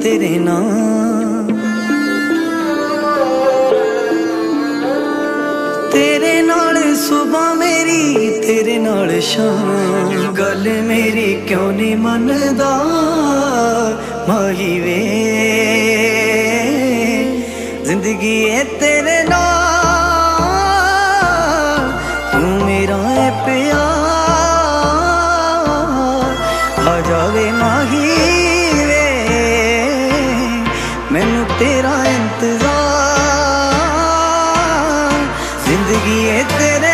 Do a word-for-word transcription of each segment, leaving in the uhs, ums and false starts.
तेरे नाम, तेरे नाल सुबह मेरी तेरे नाल शाम, गल मेरी क्यों नहीं मनदा माही वे, जिंदगी है तेरे नाल, तू मेरा है प्यार, आ जावे माही वे, मैनू तेरा इंतजार, जिंदगी है तेरे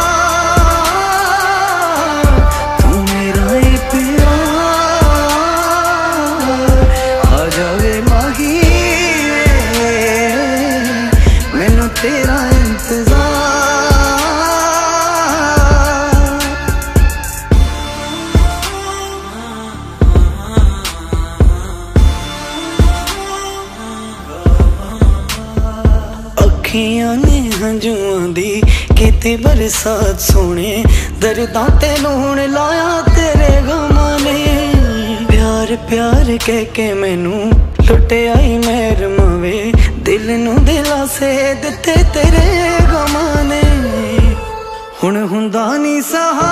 तेरा इंतजार। अखियां ने हंजुआं दी कीती बरसात सोने, दर्दां ते लूण लाया तेरे गमां ने, प्यार प्यार कह के मैनू लुटे आई मेहर मवे, दिल नू दिलासे दिते तेरे गमां ने, हुण हुंदा नी सहार,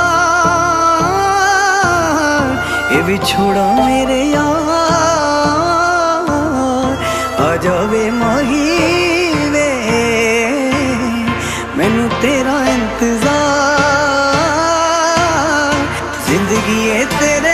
ये विछोड़ा मेरे यार, आ जावे माही वे, मैनू तेरा इंतजार, जिंदगी है तेरे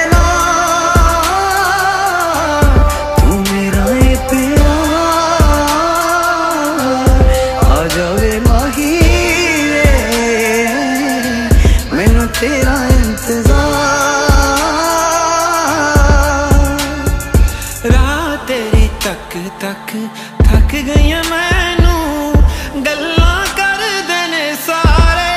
तेरा इंतजार। रात तेरी तक तक थक गई मैनू, गल्लां कर देने सारे,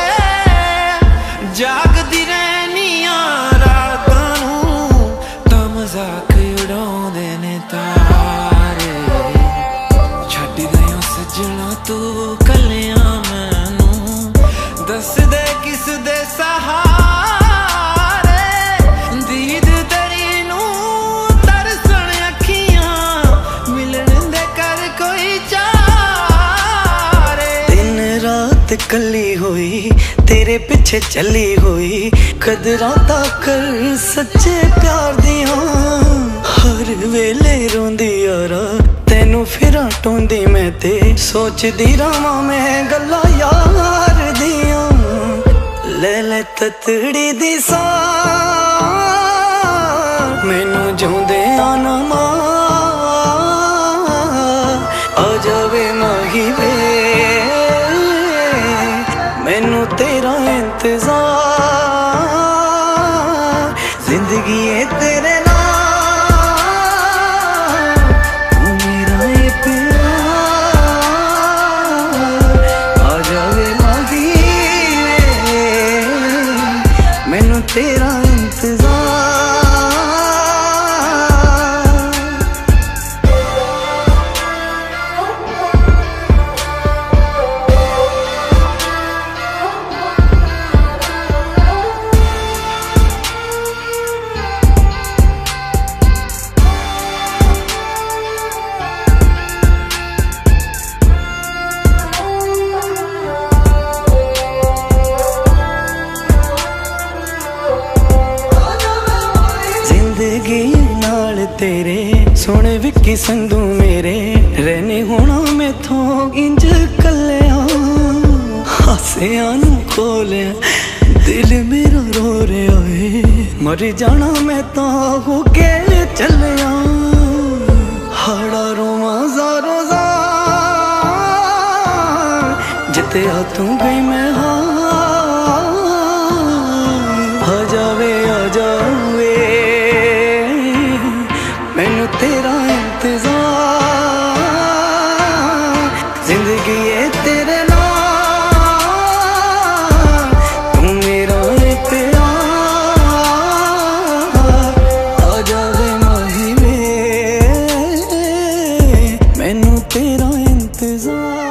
जागदी रहनिया रातां नू, तां मजाक उड़ाउंदे ने तारे, छड्ड गयो सजना तू कलियां मैनू, दस दे किस दे सहारे, दीद तेरी नू तरसण अखियां, मिलन दे कर कोई चारे, दिन रात कली होई तेरे पिछे चली होई, कदरां ता कर सच्चे प्यार दियां, हर वेले रोंदी यारा तेनू फिरां टोंदी मैं ते, सोचदी रवां मैं गल्लां यार दियां, ले ले ततड़ी दी सां, मैनू जिउंदे आना मां, आ जावे माही वे, मैनू तेरा इंतजार, जिंदगी है तेरे तेरा इंतजार। जिंदगी नाल तेरे सोने विक्की संधू मेरे, रहने होना मैथों इंज कलिया, हासिया नू खोलिया दिल मेरा रो रहा है, मर जाना मैं तो हो के चलिया, हाड़ा रोवा ज़ारो ज़ार, जिते आ तू गई मैं हाँ, आ जावे आ जावे, मैनू तेरा इंतजार, जिंदगी है तेरे नाल, तू मेरा है प्यार, आ जावे माही वे, मैनू तेरा इंतजार।